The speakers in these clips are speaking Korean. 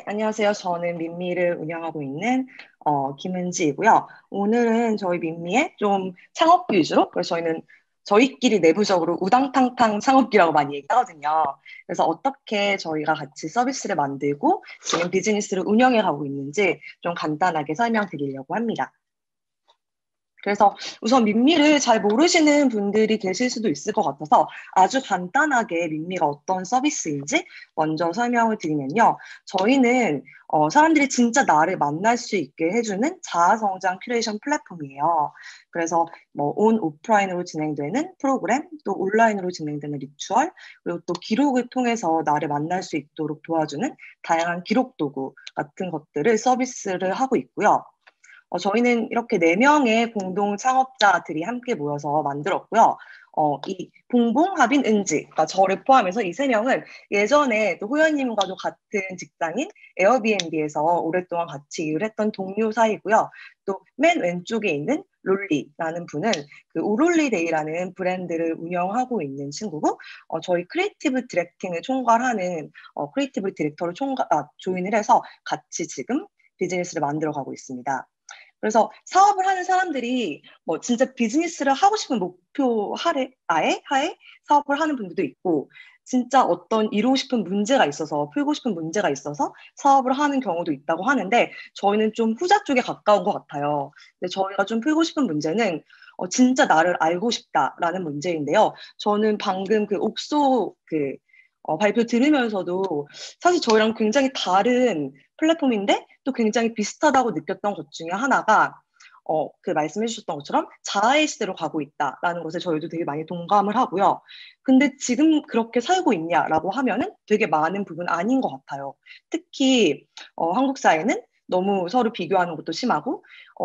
안녕하세요. 저는 민미를 운영하고 있는 김은지이고요. 오늘은 저희 민미의 좀 창업기 위주로, 그래서 저희는 저희끼리 내부적으로 우당탕탕 창업기라고 많이 얘기하거든요. 그래서 어떻게 저희가 같이 서비스를 만들고 지금 비즈니스를 운영해 가고 있는지 좀 간단하게 설명드리려고 합니다. 그래서 우선 민미를 잘 모르시는 분들이 계실 수도 있을 것 같아서 아주 간단하게 민미가 어떤 서비스인지 먼저 설명을 드리면요. 저희는 사람들이 진짜 나를 만날 수 있게 해주는 자아성장 큐레이션 플랫폼이에요. 그래서 뭐 온 오프라인으로 진행되는 프로그램, 또 온라인으로 진행되는 리추얼, 그리고 또 기록을 통해서 나를 만날 수 있도록 도와주는 다양한 기록 도구 같은 것들을 서비스를 하고 있고요. 저희는 이렇게 네명의 공동 창업자들이 함께 모여서 만들었고요. 이 봉봉, 하빈, 은지, 그러니까 저를 포함해서 이 세 명은 예전에 또 호연님과도 같은 직장인 에어비앤비에서 오랫동안 같이 일을 했던 동료 사이고요. 또 맨 왼쪽에 있는 롤리라는 분은 그 우롤리데이라는 브랜드를 운영하고 있는 친구고, 저희 크리에이티브 디렉팅을 총괄하는 크리에이티브 디렉터를 조인을 해서 같이 지금 비즈니스를 만들어가고 있습니다. 그래서 사업을 하는 사람들이 뭐 진짜 비즈니스를 하고 싶은 목표 하에 사업을 하는 분들도 있고, 진짜 어떤 이루고 싶은 문제가 있어서, 풀고 싶은 문제가 있어서 사업을 하는 경우도 있다고 하는데, 저희는 좀 후자 쪽에 가까운 것 같아요. 근데 저희가 좀 풀고 싶은 문제는 진짜 나를 알고 싶다라는 문제인데요. 저는 방금 그 옥소 발표 들으면서도 사실 저희랑 굉장히 다른 플랫폼인데 또 굉장히 비슷하다고 느꼈던 것 중에 하나가 그 말씀해 주셨던 것처럼 자아의 시대로 가고 있다라는 것에 저희도 되게 많이 동감을 하고요. 근데 지금 그렇게 살고 있냐라고 하면은 되게 많은 부분 아닌 것 같아요. 특히 한국 사회는 너무 서로 비교하는 것도 심하고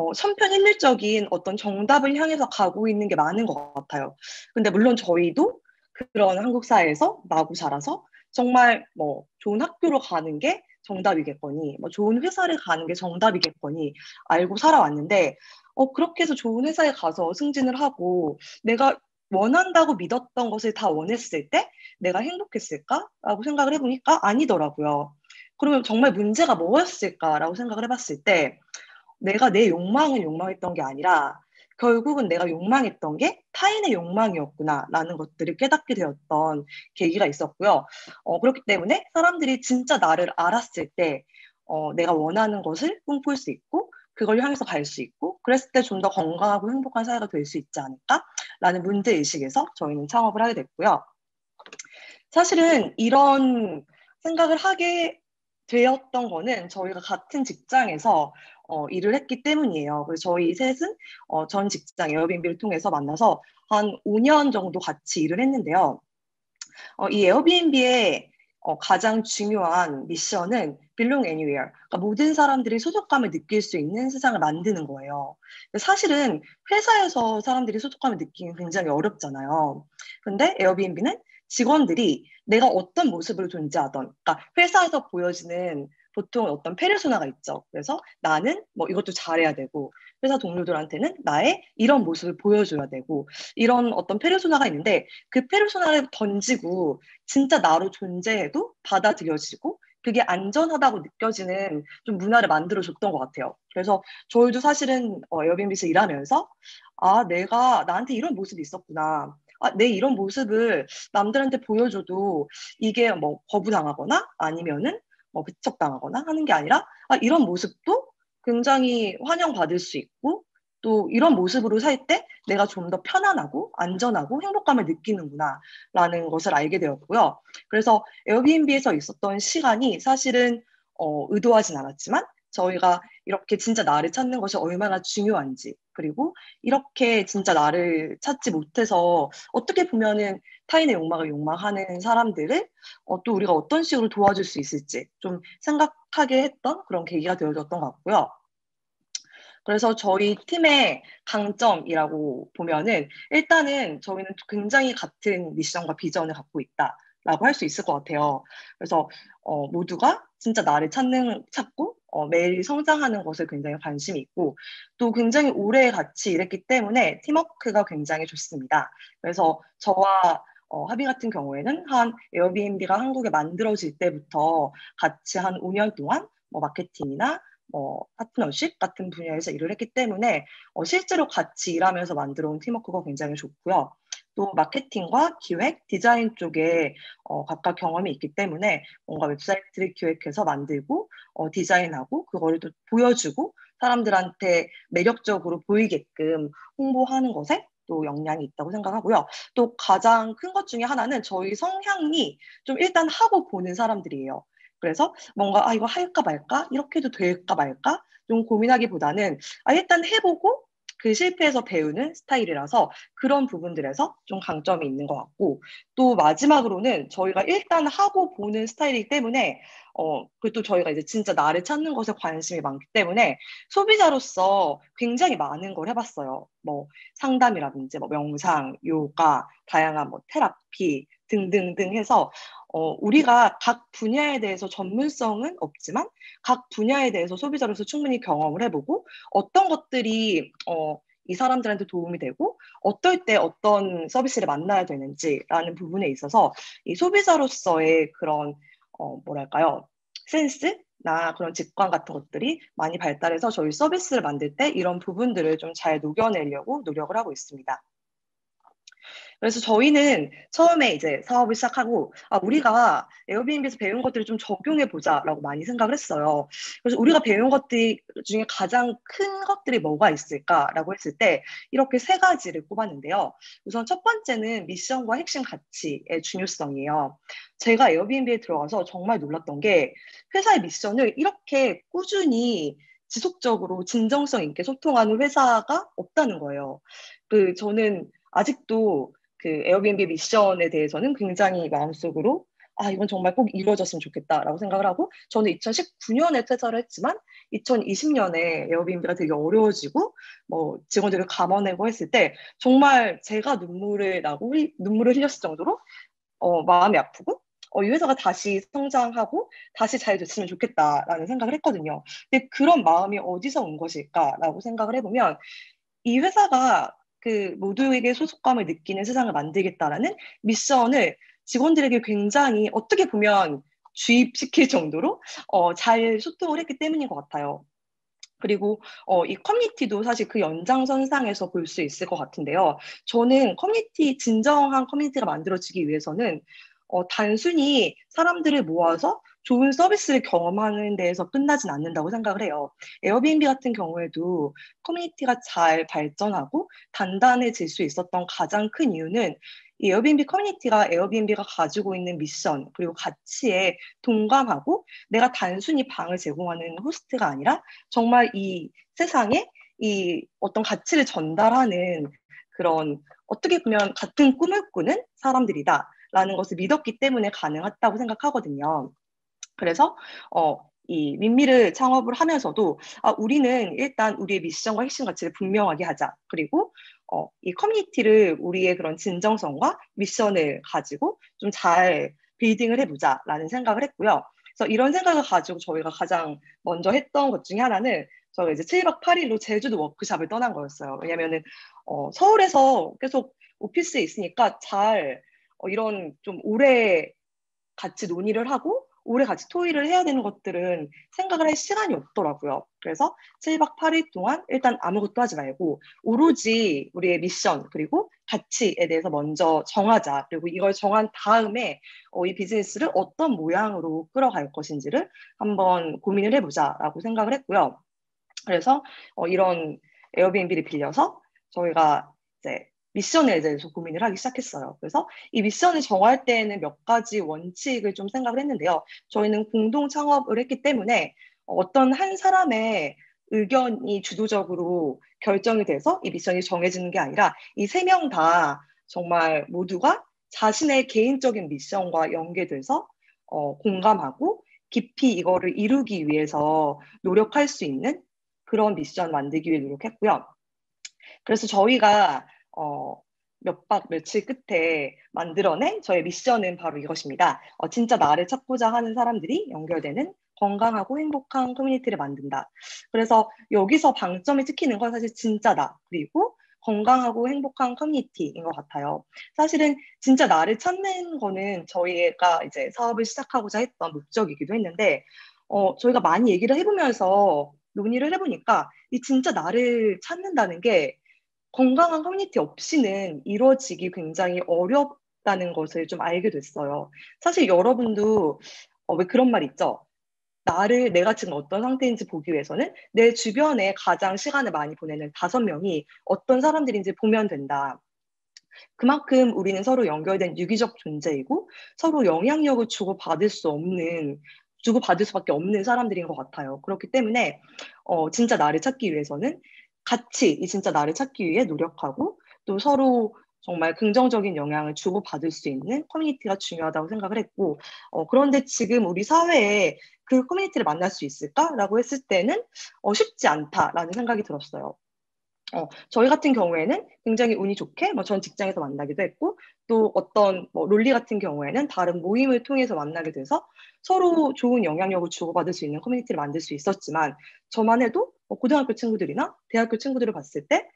천편일률적인 어떤 정답을 향해서 가고 있는 게 많은 것 같아요. 근데 물론 저희도 그런 한국 사회에서 나고 자라서 정말 뭐 좋은 학교로 가는 게 정답이겠거니, 뭐 좋은 회사를 가는 게 정답이겠거니 알고 살아왔는데, 그렇게 해서 좋은 회사에 가서 승진을 하고 내가 원한다고 믿었던 것을 다 원했을 때 내가 행복했을까라고 생각을 해보니까 아니더라고요. 그러면 정말 문제가 뭐였을까라고 생각을 해봤을 때 내가 내 욕망을 욕망했던 게 아니라 결국은 내가 욕망했던 게 타인의 욕망이었구나라는 것들을 깨닫게 되었던 계기가 있었고요. 그렇기 때문에 사람들이 진짜 나를 알았을 때 내가 원하는 것을 꿈꿀 수 있고 그걸 향해서 갈 수 있고 그랬을 때 좀 더 건강하고 행복한 사회가 될 수 있지 않을까라는 문제의식에서 저희는 창업을 하게 됐고요. 사실은 이런 생각을 하게 되었던 거는 저희가 같은 직장에서 일을 했기 때문이에요. 그래서 저희 셋은 전 직장 에어비앤비를 통해서 만나서 한 5년 정도 같이 일을 했는데요. 이 에어비앤비의 가장 중요한 미션은 Belong Anywhere. 그러니까 모든 사람들이 소속감을 느낄 수 있는 세상을 만드는 거예요. 사실은 회사에서 사람들이 소속감을 느끼기 굉장히 어렵잖아요. 근데 에어비앤비는 직원들이 내가 어떤 모습으로 존재하던, 그러니까 회사에서 보여지는 보통 어떤 페르소나가 있죠. 그래서 나는 뭐 이것도 잘해야 되고, 회사 동료들한테는 나의 이런 모습을 보여줘야 되고, 이런 어떤 페르소나가 있는데, 그 페르소나를 던지고 진짜 나로 존재해도 받아들여지고 그게 안전하다고 느껴지는 좀 문화를 만들어줬던 것 같아요. 그래서 저희도 사실은 에어비앤비에서 일하면서 내가 나한테 이런 모습이 있었구나. 내 이런 모습을 남들한테 보여줘도 이게 뭐 거부당하거나 아니면은 뭐 배척당하거나 하는 게 아니라 이런 모습도 굉장히 환영받을 수 있고 또 이런 모습으로 살 때 내가 좀 더 편안하고 안전하고 행복감을 느끼는구나라는 것을 알게 되었고요. 그래서 에어비앤비에서 있었던 시간이 사실은 의도하진 않았지만 저희가 이렇게 진짜 나를 찾는 것이 얼마나 중요한지 그리고 이렇게 진짜 나를 찾지 못해서 어떻게 보면은 타인의 욕망을 욕망하는 사람들을 또 우리가 어떤 식으로 도와줄 수 있을지 좀 생각하게 했던 그런 계기가 되어줬던 것 같고요. 그래서 저희 팀의 강점이라고 보면은 일단은 저희는 굉장히 같은 미션과 비전을 갖고 있다라고 할 수 있을 것 같아요. 그래서 모두가 진짜 나를 찾고 매일 성장하는 것에 굉장히 관심이 있고 또 굉장히 오래 같이 일했기 때문에 팀워크가 굉장히 좋습니다. 그래서 저와 합의 같은 경우에는 한 에어비앤비가 한국에 만들어질 때부터 같이 한 5년 동안 뭐 마케팅이나 뭐 파트너십 같은 분야에서 일을 했기 때문에 실제로 같이 일하면서 만들어 온 팀워크가 굉장히 좋고요. 또 마케팅과 기획, 디자인 쪽에 각각 경험이 있기 때문에 뭔가 웹사이트를 기획해서 만들고 디자인하고 그거를 또 보여주고 사람들한테 매력적으로 보이게끔 홍보하는 것에 또 역량이 있다고 생각하고요. 또 가장 큰 것 중에 하나는 저희 성향이 좀 일단 하고 보는 사람들이에요. 그래서 뭔가 이거 할까 말까? 이렇게 해도 될까 말까? 좀 고민하기보다는 일단 해보고 그 실패에서 배우는 스타일이라서 그런 부분들에서 좀 강점이 있는 것 같고 또 마지막으로는 저희가 일단 하고 보는 스타일이기 때문에 그리고 또 저희가 이제 진짜 나를 찾는 것에 관심이 많기 때문에 소비자로서 굉장히 많은 걸 해봤어요. 뭐 상담이라든지 뭐 명상, 요가, 다양한 뭐 테라피 등등등 해서 우리가 각 분야에 대해서 전문성은 없지만 각 분야에 대해서 소비자로서 충분히 경험을 해보고 어떤 것들이 이 사람들한테 도움이 되고 어떨 때 어떤 서비스를 만나야 되는지라는 부분에 있어서 이 소비자로서의 그런 뭐랄까요? 센스나 그런 직관 같은 것들이 많이 발달해서 저희 서비스를 만들 때 이런 부분들을 좀 잘 녹여내려고 노력을 하고 있습니다. 그래서 저희는 처음에 이제 사업을 시작하고, 우리가 에어비앤비에서 배운 것들을 좀 적용해 보자라고 많이 생각을 했어요. 그래서 우리가 배운 것들 중에 가장 큰 것들이 뭐가 있을까라고 했을 때, 이렇게 세 가지를 꼽았는데요. 우선 첫 번째는 미션과 핵심 가치의 중요성이에요. 제가 에어비앤비에 들어가서 정말 놀랐던 게, 회사의 미션을 이렇게 꾸준히 지속적으로 진정성 있게 소통하는 회사가 없다는 거예요. 저는 아직도 그 에어비앤비 미션에 대해서는 굉장히 마음속으로 이건 정말 꼭 이루어졌으면 좋겠다라고 생각을 하고 저는 2019년에 퇴사를 했지만 2020년에 에어비앤비가 되게 어려워지고 뭐 직원들을 감아내고 했을 때 정말 제가 눈물을 흘렸을 정도로 마음이 아프고 이 회사가 다시 성장하고 다시 잘 됐으면 좋겠다라는 생각을 했거든요. 근데 그런 마음이 어디서 온 것일까라고 생각을 해보면 이 회사가 그 모두에게 소속감을 느끼는 세상을 만들겠다라는 미션을 직원들에게 굉장히 어떻게 보면 주입시킬 정도로 잘 소통을 했기 때문인 것 같아요. 그리고 이 커뮤니티도 사실 그 연장선상에서 볼 수 있을 것 같은데요. 저는 진정한 커뮤니티가 만들어지기 위해서는 단순히 사람들을 모아서 좋은 서비스를 경험하는 데에서 끝나진 않는다고 생각을 해요. 에어비앤비 같은 경우에도 커뮤니티가 잘 발전하고 단단해질 수 있었던 가장 큰 이유는 이 에어비앤비 커뮤니티가 에어비앤비가 가지고 있는 미션 그리고 가치에 동감하고 내가 단순히 방을 제공하는 호스트가 아니라 정말 이 세상에 이 어떤 가치를 전달하는 그런 어떻게 보면 같은 꿈을 꾸는 사람들이다라는 것을 믿었기 때문에 가능했다고 생각하거든요. 그래서 이 민미를 창업을 하면서도 우리는 일단 우리의 미션과 핵심 가치를 분명하게 하자. 그리고 이 커뮤니티를 우리의 그런 진정성과 미션을 가지고 좀 잘 빌딩을 해보자라는 생각을 했고요. 그래서 이런 생각을 가지고 저희가 가장 먼저 했던 것 중에 하나는 저희가 이제 7박 8일로 제주도 워크숍을 떠난 거였어요. 왜냐면은 서울에서 계속 오피스에 있으니까 이런 좀 오래 같이 논의를 하고 오래 같이 토의를 해야 되는 것들은 생각을 할 시간이 없더라고요. 그래서 7박 8일 동안 일단 아무것도 하지 말고 오로지 우리의 미션 그리고 가치에 대해서 먼저 정하자. 그리고 이걸 정한 다음에 이 비즈니스를 어떤 모양으로 끌어갈 것인지를 한번 고민을 해보자라고 생각을 했고요. 그래서 이런 에어비앤비를 빌려서 저희가 이제 미션에 대해서 고민을 하기 시작했어요. 그래서 이 미션을 정할 때에는 몇 가지 원칙을 좀 생각을 했는데요. 저희는 공동 창업을 했기 때문에 어떤 한 사람의 의견이 주도적으로 결정이 돼서 이 미션이 정해지는 게 아니라 이 세 명 다 정말 모두가 자신의 개인적인 미션과 연계돼서 공감하고 깊이 이거를 이루기 위해서 노력할 수 있는 그런 미션 만들기 위해 노력했고요. 그래서 저희가 몇 박 며칠 끝에 만들어낸 저의 미션은 바로 이것입니다. 진짜 나를 찾고자 하는 사람들이 연결되는 건강하고 행복한 커뮤니티를 만든다. 그래서 여기서 방점이 찍히는 건 사실 진짜다. 그리고 건강하고 행복한 커뮤니티인 것 같아요. 사실은 진짜 나를 찾는 거는 저희가 이제 사업을 시작하고자 했던 목적이기도 했는데, 저희가 많이 얘기를 해보면서 논의를 해보니까 이 진짜 나를 찾는다는 게 건강한 커뮤니티 없이는 이루어지기 굉장히 어렵다는 것을 좀 알게 됐어요. 사실 여러분도 왜 그런 말 있죠? 내가 지금 어떤 상태인지 보기 위해서는 내 주변에 가장 시간을 많이 보내는 5명이 어떤 사람들인지 보면 된다. 그만큼 우리는 서로 연결된 유기적 존재이고 서로 영향력을 주고받을 수밖에 없는 사람들인 것 같아요. 그렇기 때문에 진짜 나를 찾기 위해서는 같이 이 진짜 나를 찾기 위해 노력하고 또 서로 정말 긍정적인 영향을 주고받을 수 있는 커뮤니티가 중요하다고 생각을 했고, 그런데 지금 우리 사회에 그 커뮤니티를 만날 수 있을까라고 했을 때는 쉽지 않다라는 생각이 들었어요. 저희 같은 경우에는 굉장히 운이 좋게 전 직장에서 만나기도 했고 또 어떤 롤리 같은 경우에는 다른 모임을 통해서 만나게 돼서 서로 좋은 영향력을 주고받을 수 있는 커뮤니티를 만들 수 있었지만 저만 해도 고등학교 친구들이나 대학교 친구들을 봤을 때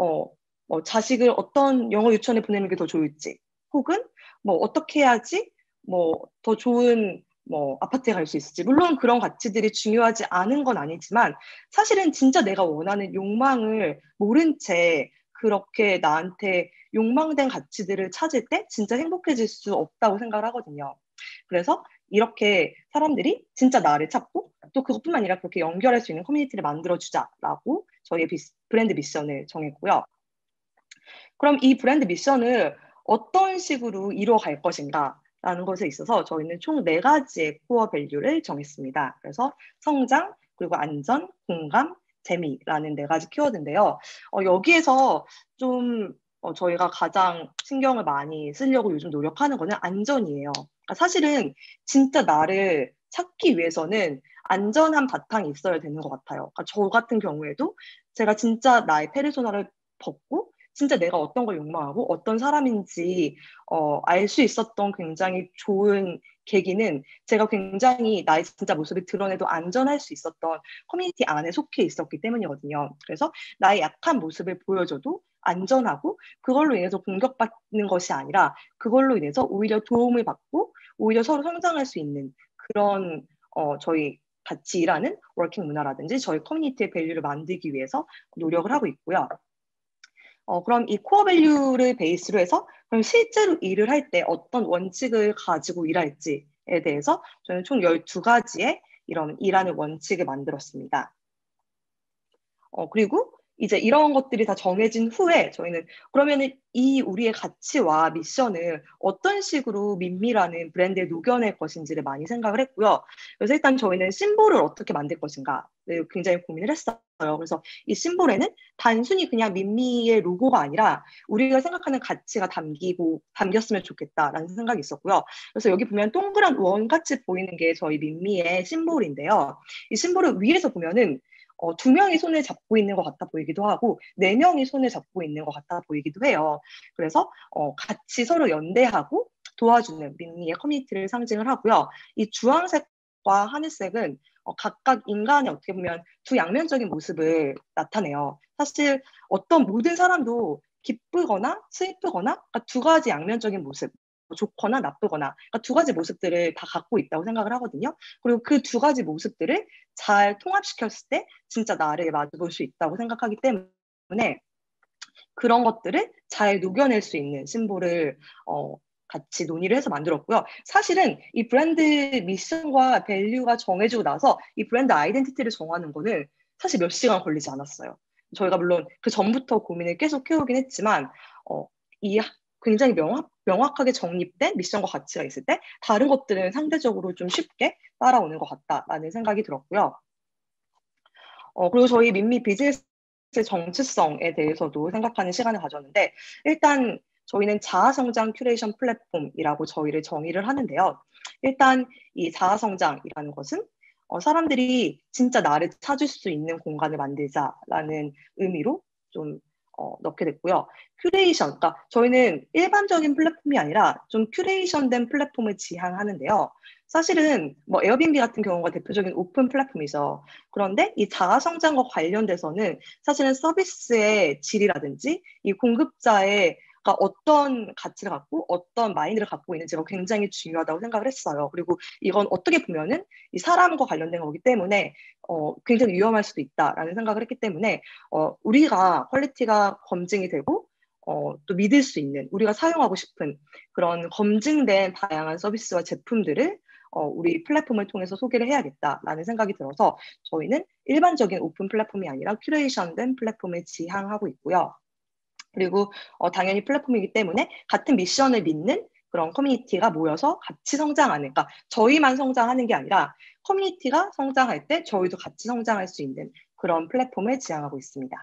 자식을 어떤 영어 유치원에 보내는 게 더 좋을지 혹은 어떻게 해야지 더 좋은 아파트에 갈 수 있을지 물론 그런 가치들이 중요하지 않은 건 아니지만 사실은 진짜 내가 원하는 욕망을 모른 채 그렇게 나한테 욕망된 가치들을 찾을 때 진짜 행복해질 수 없다고 생각을 하거든요. 그래서 이렇게 사람들이 진짜 나를 찾고 또 그것뿐만 아니라 그렇게 연결할 수 있는 커뮤니티를 만들어주자라고 저희의 브랜드 미션을 정했고요. 그럼 이 브랜드 미션을 어떤 식으로 이루어갈 것인가? 라는 것에 있어서 저희는 총 4가지의 코어 밸류를 정했습니다. 그래서 성장, 그리고 안전, 공감, 재미라는 4가지 키워드인데요. 여기에서 좀 저희가 가장 신경을 많이 쓰려고 요즘 노력하는 거는 안전이에요. 그러니까 사실은 진짜 나를 찾기 위해서는 안전한 바탕이 있어야 되는 것 같아요. 그러니까 저 같은 경우에도 제가 진짜 나의 페르소나를 벗고 진짜 내가 어떤 걸 욕망하고 어떤 사람인지 알 수 있었던 굉장히 좋은 계기는 제가 굉장히 나의 진짜 모습을 드러내도 안전할 수 있었던 커뮤니티 안에 속해 있었기 때문이거든요. 그래서 나의 약한 모습을 보여줘도 안전하고 그걸로 인해서 공격받는 것이 아니라 그걸로 인해서 오히려 도움을 받고 오히려 서로 성장할 수 있는 그런 저희 같이 일하는 워킹 문화라든지 저희 커뮤니티의 밸류를 만들기 위해서 노력을 하고 있고요. 그럼 이 코어 밸류를 베이스로 해서 그럼 실제로 일을 할 때 어떤 원칙을 가지고 일할지에 대해서 저는 총 12가지의 이런 일하는 원칙을 만들었습니다. 그리고 이제 이런 것들이 다 정해진 후에 저희는 그러면은 이 우리의 가치와 미션을 어떤 식으로 민미라는 브랜드에 녹여낼 것인지를 많이 생각을 했고요. 그래서 일단 저희는 심볼을 어떻게 만들 것인가를 굉장히 고민을 했어요. 그래서 이 심볼에는 단순히 그냥 민미의 로고가 아니라 우리가 생각하는 가치가 담겼으면 좋겠다라는 생각이 있었고요. 그래서 여기 보면 동그란 원같이 보이는 게 저희 민미의 심볼인데요. 이 심볼을 위에서 보면은 2명이 손을 잡고 있는 것 같아 보이기도 하고 4명이 손을 잡고 있는 것 같아 보이기도 해요. 그래서 같이 서로 연대하고 도와주는 민니의 커뮤니티를 상징을 하고요. 이 주황색과 하늘색은 각각 인간의 어떻게 보면 두 양면적인 모습을 나타내요. 사실 어떤 모든 사람도 기쁘거나 슬프거나 그러니까 2가지 양면적인 모습 좋거나 나쁘거나 그러니까 2가지 모습들을 다 갖고 있다고 생각을 하거든요. 그리고 그 2가지 모습들을 잘 통합시켰을 때 진짜 나를 마주볼 수 있다고 생각하기 때문에 그런 것들을 잘 녹여낼 수 있는 심볼을 같이 논의를 해서 만들었고요. 사실은 이 브랜드 미션과 밸류가 정해지고 나서 이 브랜드 아이덴티티를 정하는 거는 사실 몇 시간 걸리지 않았어요. 저희가 물론 그 전부터 고민을 계속 해오긴 했지만 이 굉장히 명확하게 정립된 미션과 가치가 있을 때 다른 것들은 상대적으로 좀 쉽게 따라오는 것 같다라는 생각이 들었고요. 그리고 저희 민미 비즈니스 정체성에 대해서도 생각하는 시간을 가졌는데 일단 저희는 자아성장 큐레이션 플랫폼이라고 저희를 정의를 하는데요. 일단 이 자아성장이라는 것은 사람들이 진짜 나를 찾을 수 있는 공간을 만들자라는 의미로 좀 넣게 됐고요. 큐레이션, 그러니까 저희는 일반적인 플랫폼이 아니라 좀 큐레이션된 플랫폼을 지향하는데요. 사실은 뭐 에어비앤비 같은 경우가 대표적인 오픈 플랫폼이죠. 그런데 이 자아 성장과 관련돼서는 사실은 서비스의 질이라든지 이 공급자의 어떤 가치를 갖고 어떤 마인드를 갖고 있는지가 굉장히 중요하다고 생각을 했어요. 그리고 이건 어떻게 보면은 이 사람과 관련된 거기 때문에 굉장히 위험할 수도 있다라는 생각을 했기 때문에 우리가 퀄리티가 검증이 되고 또 믿을 수 있는 우리가 사용하고 싶은 그런 검증된 다양한 서비스와 제품들을 우리 플랫폼을 통해서 소개를 해야겠다라는 생각이 들어서 저희는 일반적인 오픈 플랫폼이 아니라 큐레이션된 플랫폼을 지향하고 있고요. 그리고 당연히 플랫폼이기 때문에 같은 미션을 믿는 그런 커뮤니티가 모여서 같이 성장하는, 그러니까 저희만 성장하는 게 아니라 커뮤니티가 성장할 때 저희도 같이 성장할 수 있는 그런 플랫폼을 지향하고 있습니다.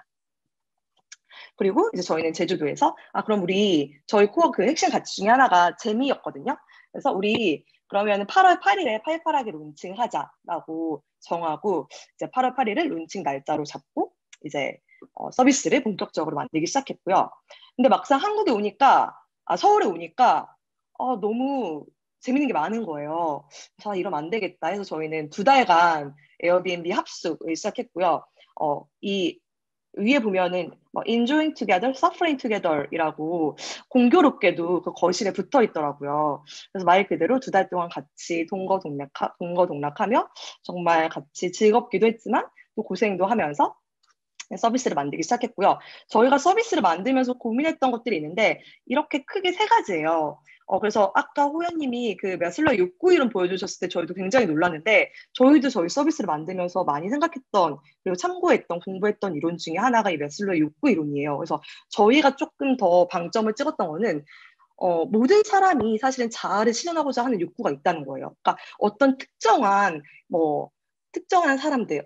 그리고 이제 저희는 제주도에서 그럼 우리 저희 코어 그 핵심 가치 중에 하나가 재미였거든요. 그래서 우리 그러면 8월 8일에 팔팔하게 론칭하자라고 정하고 이제 8월 8일을 론칭 날짜로 잡고 이제 서비스를 본격적으로 만들기 시작했고요. 근데 막상 한국에 오니까 서울에 오니까 너무 재밌는 게 많은 거예요. 자, 이러면 안 되겠다 해서 저희는 2달간 에어비앤비 합숙을 시작했고요. 이 위에 보면은 뭐 enjoying together, suffering together이라고 공교롭게도 그 거실에 붙어 있더라고요. 그래서 말 그대로 2달 동안 같이 동거동락하며 정말 같이 즐겁기도 했지만 또 고생도 하면서 서비스를 만들기 시작했고요. 저희가 서비스를 만들면서 고민했던 것들이 있는데 이렇게 크게 3가지예요. 그래서 아까 호연님이 그 매슬러 욕구 이론 보여주셨을 때 저희도 굉장히 놀랐는데 저희도 저희 서비스를 만들면서 많이 생각했던 그리고 참고했던 공부했던 이론 중에 하나가 이 매슬러 욕구 이론이에요. 그래서 저희가 조금 더 방점을 찍었던 거는 모든 사람이 사실은 자아를 실현하고자 하는 욕구가 있다는 거예요. 그러니까 어떤 특정한 사람들,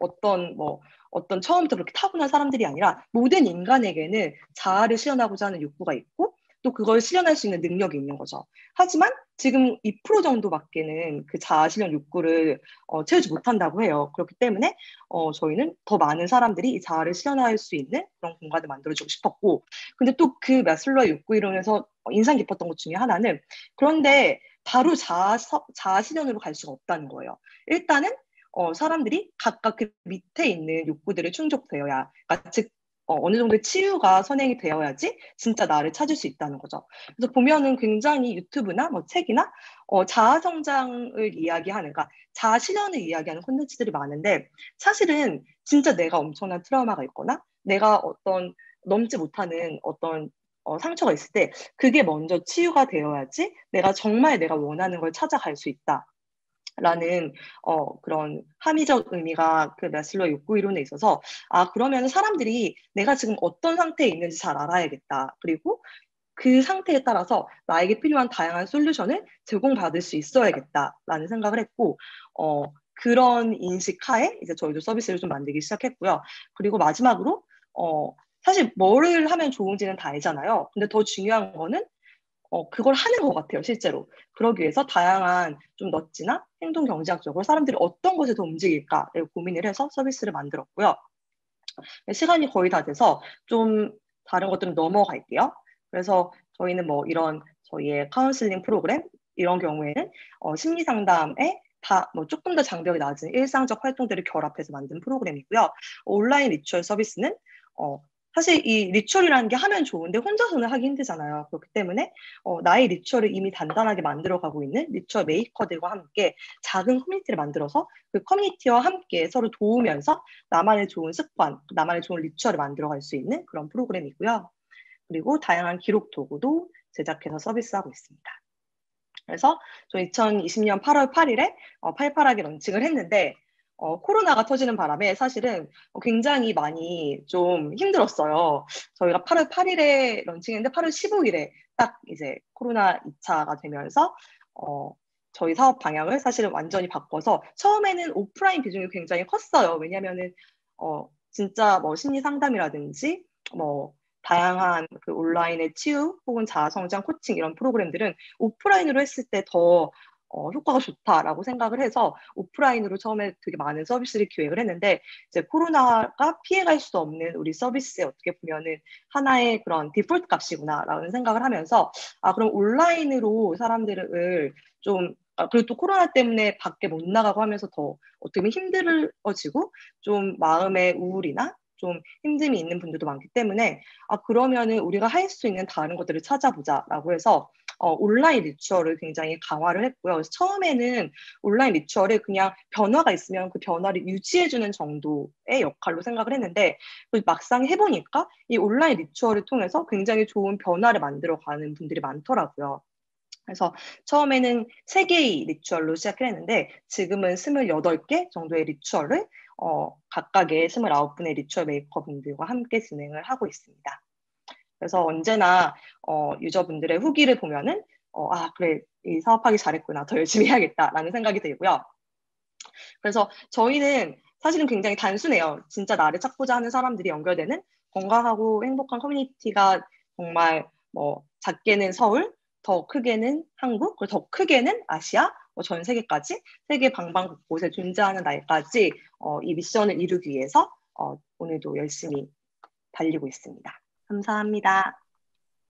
어떤 처음부터 그렇게 타고난 사람들이 아니라 모든 인간에게는 자아를 실현하고자 하는 욕구가 있고 또 그걸 실현할 수 있는 능력이 있는 거죠. 하지만 지금 2% 정도밖에는 그 자아 실현 욕구를 채우지 못한다고 해요. 그렇기 때문에 저희는 더 많은 사람들이 이 자아를 실현할 수 있는 그런 공간을 만들어주고 싶었고 근데 또 그 마슬로의 욕구 이론에서 인상 깊었던 것 중에 하나는 그런데 바로 자아 실현으로 갈 수가 없다는 거예요. 일단은 사람들이 각각 그 밑에 있는 욕구들을 충족되어야, 그러니까 즉 어느 정도의 치유가 선행이 되어야지 진짜 나를 찾을 수 있다는 거죠. 그래서 보면은 굉장히 유튜브나 뭐 책이나 자아 성장을 이야기하는, 그러니까 자아 실현을 이야기하는 콘텐츠들이 많은데 사실은 진짜 내가 엄청난 트라우마가 있거나 내가 어떤 넘지 못하는 어떤 상처가 있을 때 그게 먼저 치유가 되어야지 내가 정말 내가 원하는 걸 찾아갈 수 있다. 라는 그런 함의적 의미가 그 마슬로의 욕구 이론에 있어서 그러면 사람들이 내가 지금 어떤 상태에 있는지 잘 알아야겠다. 그리고 그 상태에 따라서 나에게 필요한 다양한 솔루션을 제공받을 수 있어야겠다라는 생각을 했고 그런 인식 하에 이제 저희도 서비스를 좀 만들기 시작했고요. 그리고 마지막으로 사실 뭐를 하면 좋은지는 다 알잖아요. 근데 더 중요한 거는 그걸 하는 것 같아요, 실제로. 그러기 위해서 다양한 좀 넛지나 행동 경제학적으로 사람들이 어떤 것에 더 움직일까를 고민을 해서 서비스를 만들었고요. 시간이 거의 다 돼서 좀 다른 것들은 넘어갈게요. 그래서 저희는 뭐 이런 저희의 카운슬링 프로그램 이런 경우에는 심리 상담에 다 뭐 조금 더 장벽이 낮은 일상적 활동들을 결합해서 만든 프로그램이고요. 온라인 리추얼 서비스는 사실 이 리추얼이라는 게 하면 좋은데 혼자서는 하기 힘들잖아요. 그렇기 때문에 나의 리추얼을 이미 단단하게 만들어가고 있는 리추얼 메이커들과 함께 작은 커뮤니티를 만들어서 그 커뮤니티와 함께 서로 도우면서 나만의 좋은 습관, 나만의 좋은 리추얼을 만들어갈 수 있는 그런 프로그램이고요. 그리고 다양한 기록 도구도 제작해서 서비스하고 있습니다. 그래서 저 2020년 8월 8일에 팔팔하게 런칭을 했는데 코로나가 터지는 바람에 사실은 굉장히 많이 좀 힘들었어요. 저희가 8월 8일에 런칭했는데 8월 15일에 딱 이제 코로나 2차가 되면서 저희 사업 방향을 사실은 완전히 바꿔서 처음에는 오프라인 비중이 굉장히 컸어요. 왜냐면은 진짜 뭐 심리 상담이라든지 뭐 다양한 그 온라인의 치유 혹은 자아성장 코칭 이런 프로그램들은 오프라인으로 했을 때 더 효과가 좋다라고 생각을 해서 오프라인으로 처음에 되게 많은 서비스를 기획을 했는데 이제 코로나가 피해갈 수 없는 우리 서비스에 어떻게 보면은 하나의 그런 디폴트 값이구나라는 생각을 하면서 그럼 온라인으로 사람들을 좀 그리고 또 코로나 때문에 밖에 못 나가고 하면서 더 어떻게 보면 힘들어지고 좀 마음의 우울이나 좀 힘듦이 있는 분들도 많기 때문에 그러면은 우리가 할 수 있는 다른 것들을 찾아보자라고 해서 온라인 리추얼을 굉장히 강화를 했고요. 그래서 처음에는 온라인 리추얼을 그냥 변화가 있으면 그 변화를 유지해주는 정도의 역할로 생각을 했는데 막상 해보니까 이 온라인 리추얼을 통해서 굉장히 좋은 변화를 만들어가는 분들이 많더라고요. 그래서 처음에는 3개의 리추얼로 시작을 했는데 지금은 28개 정도의 리추얼을 각각의 29분의 리추얼 메이커분들과 함께 진행을 하고 있습니다. 그래서 언제나 유저분들의 후기를 보면은 그래, 이 사업하기 잘했구나, 더 열심히 해야겠다라는 생각이 들고요. 그래서 저희는 사실은 굉장히 단순해요. 진짜 나를 찾고자 하는 사람들이 연결되는 건강하고 행복한 커뮤니티가 정말 뭐 작게는 서울, 더 크게는 한국, 그리고 더 크게는 아시아, 전 세계까지 세계 방방곳곳에 존재하는 날까지 이 미션을 이루기 위해서 오늘도 열심히 달리고 있습니다. 감사합니다.